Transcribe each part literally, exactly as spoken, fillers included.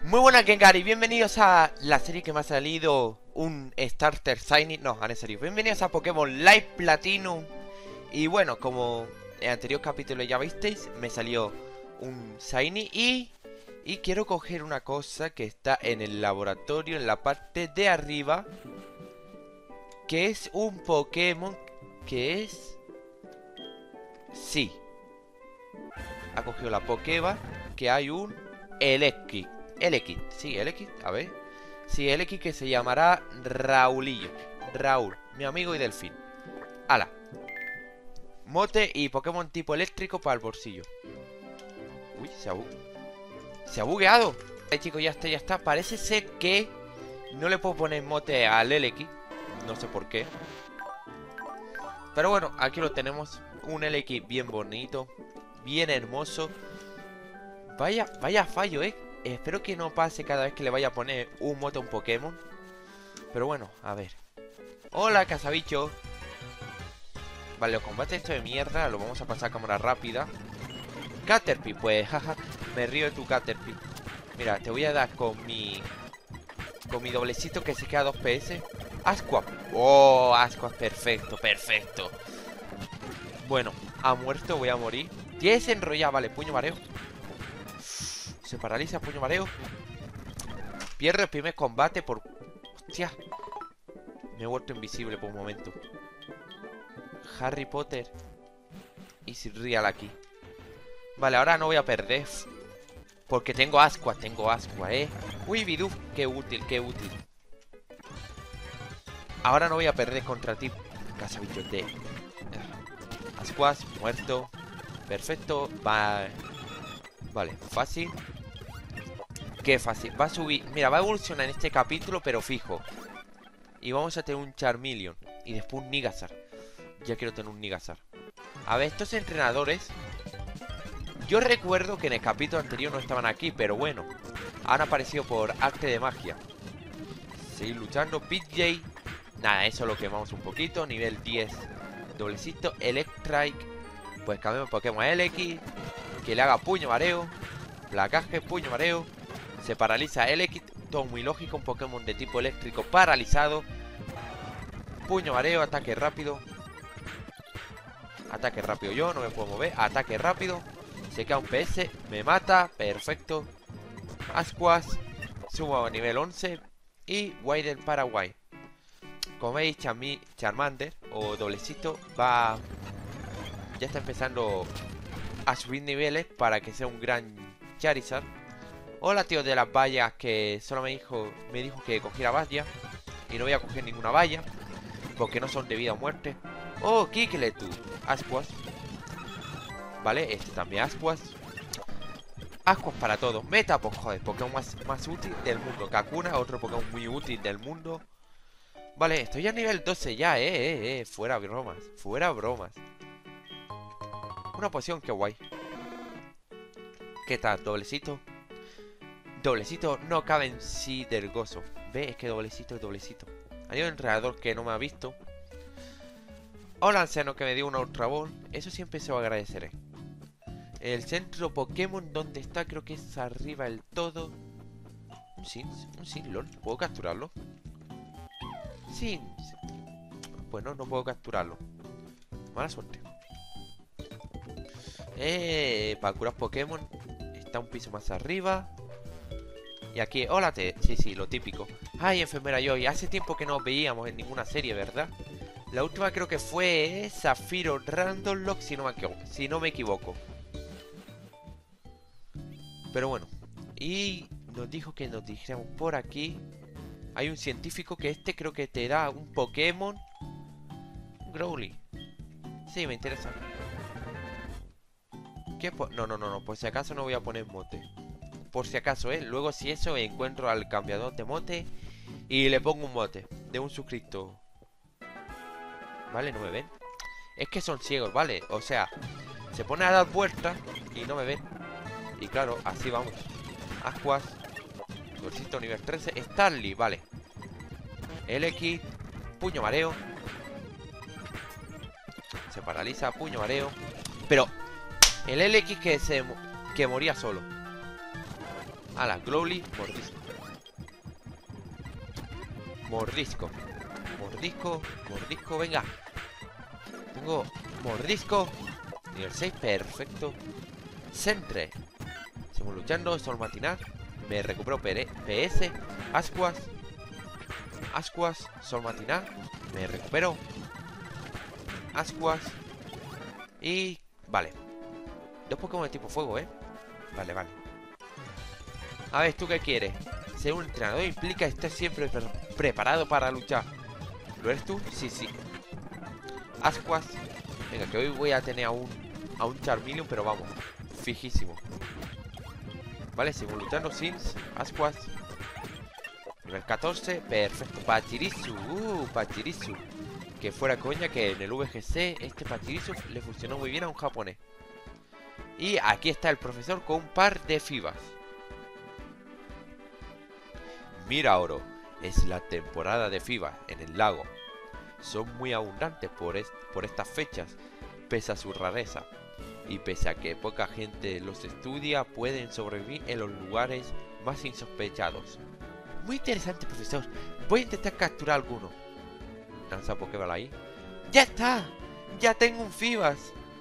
Muy buenas, Gengar, y bienvenidos a la serie que me ha salido un Starter Shiny. No, en serio, bienvenidos a Pokémon Live Platinum. Y bueno, como en el anterior capítulo ya visteis, me salió un Shiny y, y quiero coger una cosa que está en el laboratorio, en la parte de arriba, que es un Pokémon que es... Sí, ha cogido la Pokéball, que hay un Electric. Elekid, sí, Elekid, a ver. Sí, Elekid, que se llamará Raulillo. Raúl, mi amigo y delfín. Ala. Mote y Pokémon tipo eléctrico para el bolsillo. Uy, se ha, bu se ha bugueado. Eh, chicos, ya está, ya está. Parece ser que no le puedo poner mote al Elekid. No sé por qué. Pero bueno, aquí lo tenemos. Un Elekid bien bonito, bien hermoso. Vaya, vaya fallo, eh. Espero que no pase cada vez que le vaya a poner un mote a un Pokémon. Pero bueno, a ver. Hola, cazabicho. Vale, los combates esto de mierda lo vamos a pasar a cámara rápida. Caterpie, pues, jaja. Me río de tu Caterpie. Mira, te voy a dar con mi... Con mi doblecito que se queda dos P S. Ascuas. Oh, Ascuas, perfecto, perfecto. Bueno, ha muerto, voy a morir. Ya se enrolla, vale, puño mareo. Se paraliza, puño mareo. Pierde el primer combate por... Hostia. Me he vuelto invisible por un momento. Harry Potter y Sir Real aquí. Vale, ahora no voy a perder, porque tengo Ascuas, tengo Ascuas, eh. Uy, Bidoof, qué útil, qué útil. Ahora no voy a perder contra ti, cazabichos de... Ascuas, muerto. Perfecto, va... Vale, fácil. Qué fácil, va a subir. Mira, va a evolucionar en este capítulo, pero fijo. Y vamos a tener un Charmeleon. Y después un Nigazar. Ya quiero tener un Nigazar. A ver, estos entrenadores, yo recuerdo que en el capítulo anterior no estaban aquí, pero bueno, han aparecido por arte de magia. Seguir luchando, P J. Nada, eso lo quemamos un poquito. Nivel diez, doblecito, Electrike. Pues cambiamos Pokémon a Elekid, que le haga puño mareo. Placaje, puño mareo. Se paraliza Elekid, todo muy lógico. Un Pokémon de tipo eléctrico paralizado. Puño mareo, ataque rápido. Ataque rápido yo, no me puedo mover. Ataque rápido. Se queda un P S, me mata, perfecto. Ascuas, subo a nivel once. Y Waddle para Guay. Como veis, Charmi Charmander o doblecito va... Ya está empezando a subir niveles para que sea un gran Charizard. Hola, tío de las vallas, que solo me dijo, me dijo que cogiera vallas. Y no voy a coger ninguna valla, porque no son de vida o muerte. Oh, Kikletu, Ascuas. Vale, este también Ascuas. Ascuas para todos. Meta, pues joder, Pokémon más, más útil del mundo. Kakuna, otro Pokémon muy útil del mundo. Vale, estoy a nivel doce ya, eh, eh, eh. Fuera bromas, fuera bromas. Una poción, qué guay. ¿Qué tal, doblecito? Doblecito no cabe en sí del gozo. Ve, es que doblecito es doblecito. Hay un entrenador que no me ha visto. Hola, anciano, que me dio una Ultra Ball. Eso siempre se lo agradeceré. El centro Pokémon, ¿dónde está? Creo que es arriba del todo. Un Sin, un Sinlon. ¿Puedo capturarlo? Sí. Bueno, no puedo capturarlo. Mala suerte. Eh, para curar Pokémon está un piso más arriba. Y aquí, hola, te... Sí, sí, lo típico. Ay, enfermera Joy, hace tiempo que no veíamos en ninguna serie, ¿verdad? La última creo que fue Zafiro Randomlock, si no me equivoco, si no me equivoco. Pero bueno. Y nos dijo que nos dijéramos por aquí. Hay un científico que este creo que te da un Pokémon. Un Growly. Sí, me interesa. ¿Qué? No, no, no, no, por si acaso no voy a poner mote. Por si acaso, ¿eh? Luego si eso encuentro al cambiador de mote y le pongo un mote de un suscriptor. Vale, no me ven. Es que son ciegos, ¿vale? O sea, se pone a dar vueltas y no me ven. Y claro, así vamos. Ascuas. Bolsito nivel trece. Starly, vale. Elekid. Puño mareo. Se paraliza, puño mareo. Pero el Elekid que se... que moría solo. A la Glowly, mordisco. Mordisco. Mordisco, mordisco, venga. Tengo mordisco. Nivel seis, perfecto. Centre. Seguimos luchando, sol matinal. Me recupero P S. Ascuas. Ascuas, sol matinal. Me recupero. Ascuas. Y... vale. Dos Pokémon de tipo fuego, ¿eh? Vale, vale. A ver, ¿tú qué quieres? Ser un entrenador implica estar siempre pre preparado para luchar. ¿Lo eres tú? Sí, sí. Ascuas. Venga, que hoy voy a tener a un, a un Charmeleon, pero vamos, fijísimo. Vale, seguimos luchando. Sims, Ascuas. Nivel catorce, perfecto. Pachirisu, uh, Pachirisu. Que fuera coña que en el V G C este Pachirisu le funcionó muy bien a un japonés. Y aquí está el profesor con un par de fibas. Mira, Oro, es la temporada de fibas en el lago. Son muy abundantes por, est por estas fechas, pese a su rareza. Y pese a que poca gente los estudia, pueden sobrevivir en los lugares más insospechados. Muy interesante, profesor. Voy a intentar capturar alguno. Lanza Pokéball ahí. ¡Ya está! ¡Ya tengo un fibas!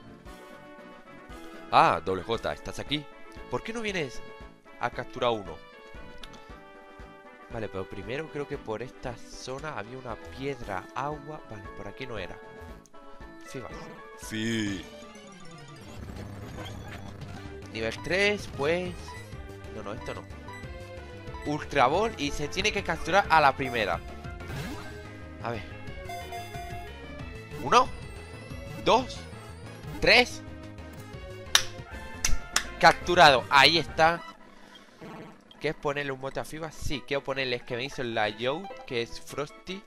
Ah, Doble J, ¿estás aquí? ¿Por qué no vienes a capturar uno? Vale, pero primero creo que por esta zona había una piedra, agua. Vale, por aquí no era. Fibas. Sí. Nivel tres, pues... No, no, esto no. Ultra Ball y se tiene que capturar a la primera. A ver. Uno. Dos. Tres. Capturado. Ahí está. ¿Qué es ponerle un mote a Fibas? Sí, quiero ponerle, es que me hizo la Yout, que es Frosty.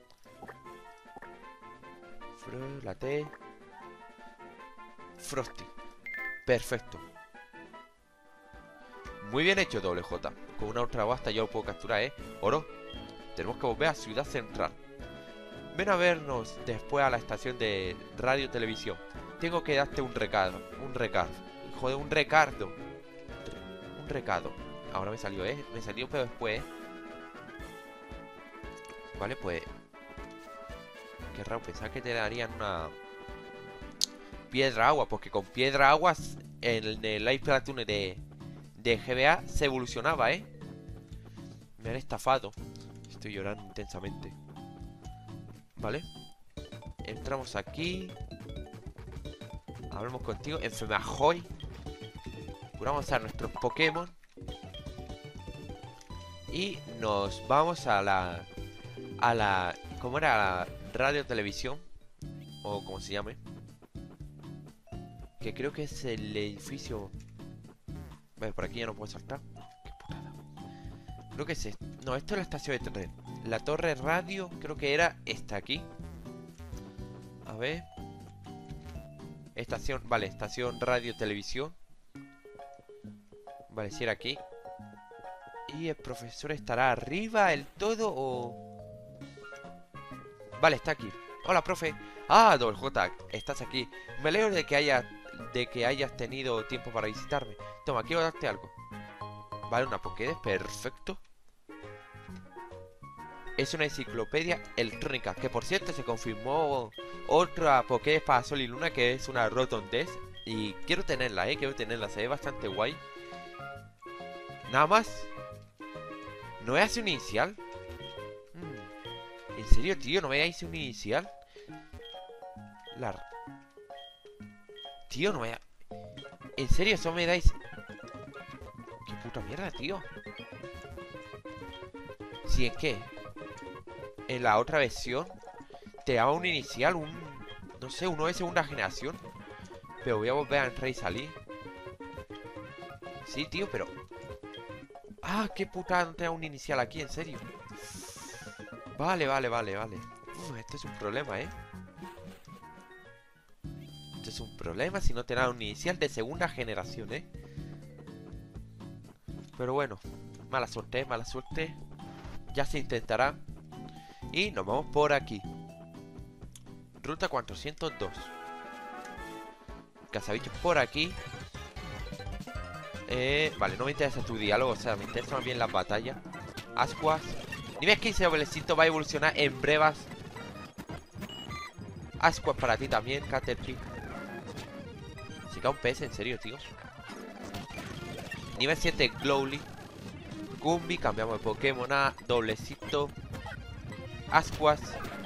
Fro, la T. Frosty. Perfecto. Muy bien hecho, Doble J. Con una ultra basta yo lo puedo capturar, ¿eh? Oro, tenemos que volver a Ciudad Central. Ven a vernos después a la estación de radio televisión. Tengo que darte un recado. Un recado. Joder, un recardo. Un recado. Ahora me salió, ¿eh? Me salió, pero después, ¿eh? Vale, pues... Qué raro, pensaba que te darían una... Piedra agua, porque con piedra agua en el Live Platoon de, de G B A se evolucionaba, ¿eh? Me han estafado. Estoy llorando intensamente. Vale. Entramos aquí. Hablamos contigo. Enfermajoy. Curamos a nuestros Pokémon. Y nos vamos a la... A la... ¿Cómo era? La radio televisión. O como se llame. Que creo que es el edificio... Vale, por aquí ya no puedo saltar. Qué putada. Creo que es esto. No, esto es la estación de tren. La torre radio creo que era esta aquí. A ver. Estación, vale, estación radio televisión. Vale, si era aquí. Y el profesor estará arriba del todo o... Vale, está aquí. Hola, profe. Ah, Doble J, estás aquí. Me alegro de que haya, de que hayas tenido tiempo para visitarme. Toma, quiero darte algo. Vale, una Pokédex, perfecto. Es una enciclopedia electrónica, que por cierto se confirmó otra Pokédex para Sol y Luna, que es una Rotondex. Y quiero tenerla, eh, quiero tenerla, se ve bastante guay. Nada más. ¿No me hace un inicial? Hmm. ¿En serio, tío? ¿No me hace un inicial? La... Tío, no me... ¿En serio eso me dais? ¿Qué puta mierda, tío? Si es que en la otra versión te daba un inicial, un... No sé, uno de segunda generación. Pero voy a volver a entrar y salir. Sí, tío, pero... Ah, qué puta, no te da un inicial aquí, en serio. Vale, vale, vale, vale. Uf, esto es un problema, ¿eh? Esto es un problema si no te da un inicial de segunda generación, ¿eh? Pero bueno, mala suerte, mala suerte. Ya se intentará. Y nos vamos por aquí. Ruta cuatrocientos dos. Cazabichos por aquí. Eh, vale, no me interesa tu diálogo, o sea, me interesa más bien la batalla. Ascuas. Nivel quince, Doblecito va a evolucionar en brevas. Ascuas para ti también, Caterpie. Si cae un P S, en serio, tío. Nivel siete, Glowly. Gumby, cambiamos de Pokémon a Doblecito. Ascuas.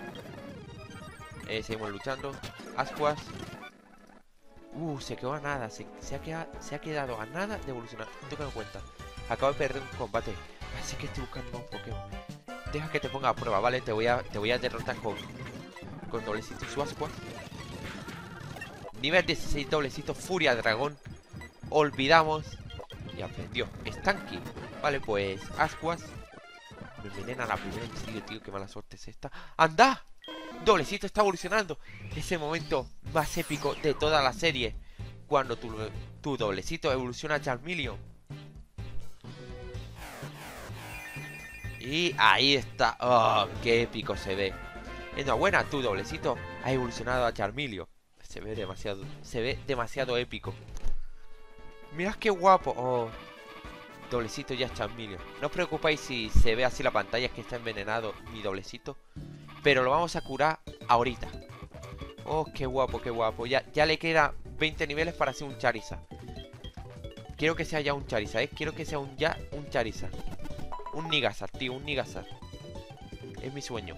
Eh, seguimos luchando. Ascuas. Uh, se quedó a nada. Se, se, ha quedado, se ha quedado a nada de evolucionar. No tengo en cuenta. Acabo de perder un combate. Así que estoy buscando un Pokémon. Deja que te ponga a prueba, ¿vale? Te voy a, te voy a derrotar con, con Doblecito y su Ascuas. Nivel dieciséis, Doblecito, Furia Dragón. Olvidamos. Y aprendió. Stanky. Vale, pues Ascuas. Me envenena la primera, en serio, tío. Qué mala suerte es esta. ¡Anda! Doblecito está evolucionando. Ese momento más épico de toda la serie. Cuando tu, tu Doblecito evoluciona a Charmeleon. Y ahí está. ¡Oh! ¡Qué épico se ve! Enhorabuena, tu Doblecito ha evolucionado a Charmeleon. Se ve demasiado, se ve demasiado épico. Mirad qué guapo. Oh, Doblecito ya es Charmeleon. No os preocupéis si se ve así la pantalla, es que está envenenado mi Doblecito. Pero lo vamos a curar ahorita. Oh, qué guapo, qué guapo. Ya, ya le queda veinte niveles para ser un Charizard. Quiero que sea ya un Charizard, ¿eh? Quiero que sea un ya un Charizard. Un Nigasar, tío, un Nigasar. Es mi sueño.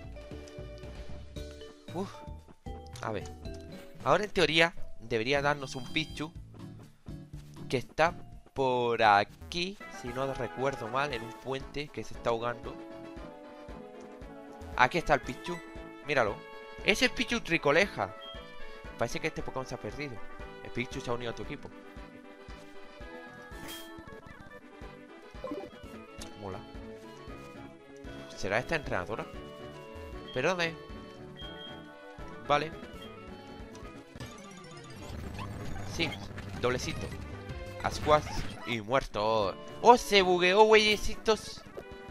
Uf. A ver. Ahora en teoría debería darnos un Pichu. Que está por aquí, si no recuerdo mal, en un puente que se está ahogando. Aquí está el Pichu. Míralo. Ese es Pichu Tricoleja. Parece que este Pokémon se ha perdido. El Pichu se ha unido a tu equipo. Mola. ¿Será esta entrenadora? ¿Pero dónde? Vale. Sí, Doblecito. Ascuas y muerto. ¡Oh, se bugueó, güeyecitos!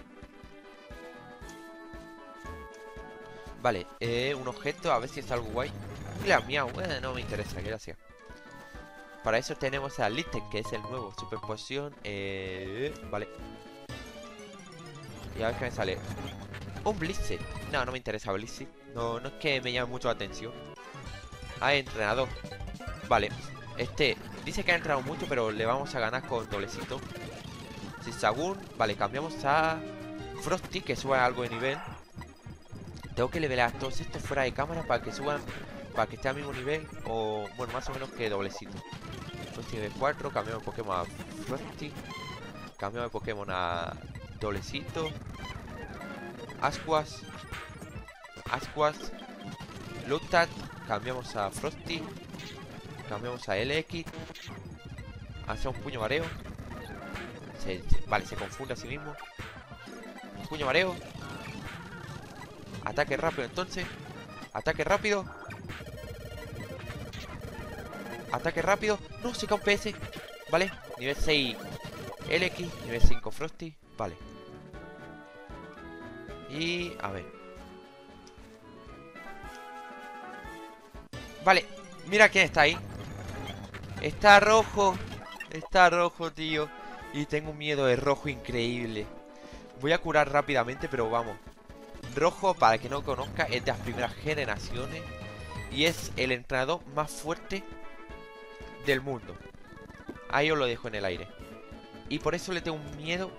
Vale, eh, un objeto, a ver si es algo guay. Mira, miau, eh, no me interesa, gracias. Para eso tenemos a Litten, que es el nuevo. Super poción, eh... Vale. Y a ver qué me sale. Un Blizzard. No, no me interesa Blizzard. No, no es que me llame mucho la atención. Ah, entrenador. Vale. Este, dice que ha entrenado mucho, pero le vamos a ganar con Doblecito. Zigzagoon, vale, cambiamos a Frosty, que suba algo de nivel. Tengo que levelar a todos estos fuera de cámara para que suban, para que esté al mismo nivel, o bueno, más o menos que Doblecito. Frosty nivel cuatro, cambiamos de Pokémon a Frosty. Cambiamos de Pokémon a Doblecito. Ascuas. Ascuas. Lutad, cambiamos a Frosty. Cambiamos a L X. Hace un puño mareo. Se, se, vale, se confunde a sí mismo. Un puño mareo. Ataque rápido entonces. Ataque rápido. Ataque rápido. No, se cae un P S. Vale, nivel seis L X. Nivel cinco Frosty. Vale. Y a ver. Vale, mira quién está ahí. Está rojo. Está rojo, tío. Y tengo un miedo de rojo increíble. Voy a curar rápidamente, pero vamos. Rojo, para el que no conozca, es de las primeras generaciones. Y es el entrenador más fuerte del mundo. Ahí os lo dejo en el aire. Y por eso le tengo un miedo.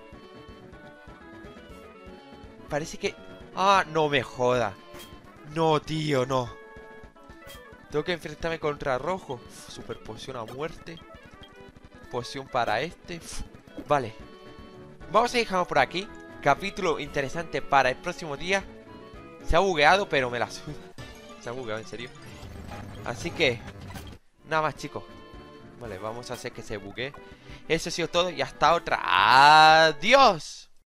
Parece que... Ah, no me joda. No, tío, no. Tengo que enfrentarme contra rojo. Super poción a muerte. Poción para este. Vale. Vamos a dejarlo por aquí. Capítulo interesante para el próximo día. Se ha bugueado, pero me la suda. Se ha bugueado, en serio. Así que nada más, chicos. Vale, vamos a hacer que se buguee. Eso ha sido todo y hasta otra. ¡Adiós!